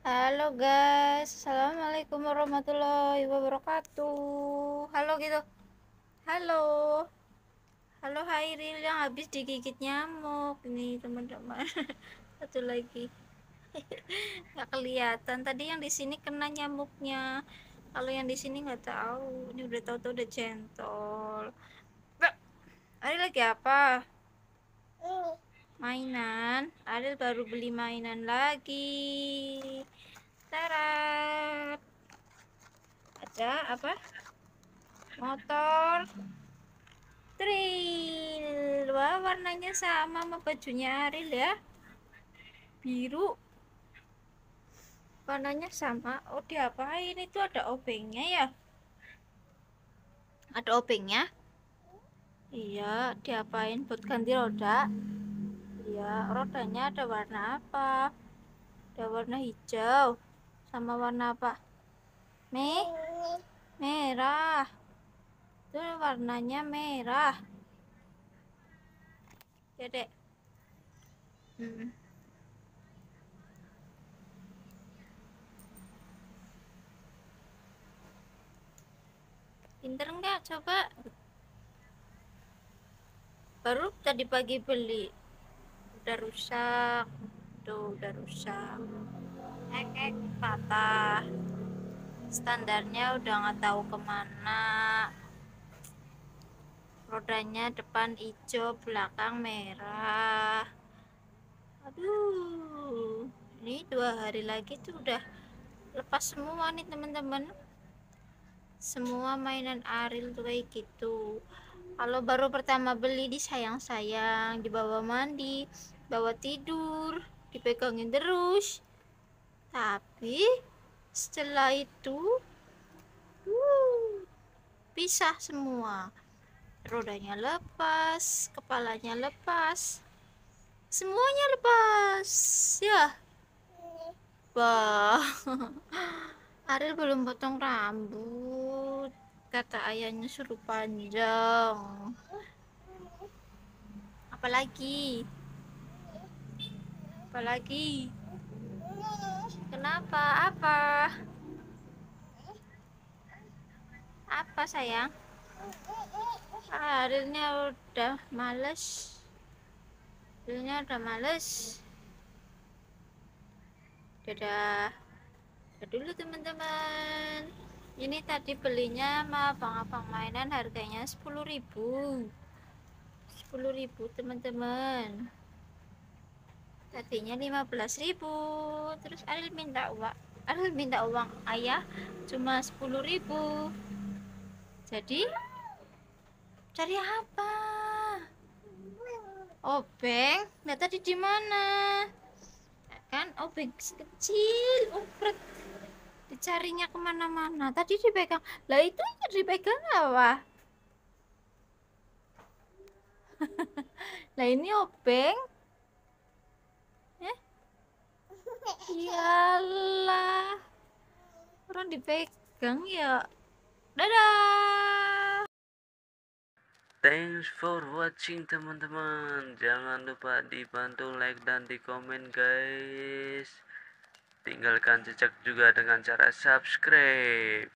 Halo guys, assalamualaikum warahmatullahi wabarakatuh. Halo gitu. Halo, halo Hairil yang habis digigit nyamuk. Ini teman-teman. Satu lagi. Nggak kelihatan. Tadi yang di sini kena nyamuknya. Kalau yang di sini nggak tahu. Ini udah tahu-tahu udah jentol. Bak, Ariel lagi apa? Mainan. Ariel baru beli mainan lagi. Tarat. Ada apa? Motor trail. Wah, warnanya sama bajunya Ariel ya, biru. Warnanya sama. Oh, diapain itu? Ada obengnya ya? Ada obengnya? Iya, diapain? Buat ganti roda? Iya, rodanya ada warna apa? Ada warna hijau sama warna apa? Merah. Itu warnanya merah ya dek. Hmm. Pinter nggak? Coba. Baru tadi pagi beli, udah rusak. Tuh, udah rusak. Patah. Standarnya udah nggak tahu kemana. Rodanya depan hijau, belakang merah. Aduh, ini 2 hari lagi tuh udah lepas semua nih teman-teman. Semua mainan Ariel tuh kayak gitu. Kalau baru pertama beli disayang-sayang, dibawa mandi, bawa tidur, dipegangin terus. Tapi setelah itu pisah semua. Rodanya lepas, kepalanya lepas, semuanya lepas. Ya, bah. Ariel belum potong rambut. Kata ayahnya suruh panjang. Apalagi? Apalagi? Kenapa? Apa? Apa sayang? Arielnya udah males. Arielnya udah males. Dadah. Dadah dulu teman-teman. Ini tadi belinya sama abang-abang mainan harganya 10.000. 10.000 teman-teman. Tadinya 15.000. Terus Ariel minta uang ayah cuma 10.000. Jadi cari apa? Obeng. Nah, tadi di mana? Kan obeng kecil, upret. Dicarinya kemana-mana. Tadi dipegang. Lah itu dipegang apa? Lah ini obeng. Eh? Iyalah. Orang dipegang ya. Dadah. Thanks for watching teman-teman. Jangan lupa dibantu like dan di komen guys. Tinggalkan jejak juga dengan cara subscribe.